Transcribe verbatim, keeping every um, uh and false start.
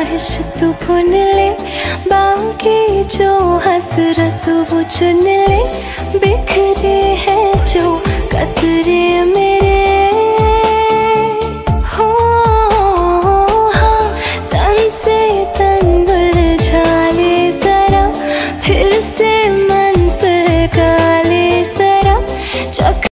ख्वाहिश तू भून ले, बाकी जो हसरत वो चुन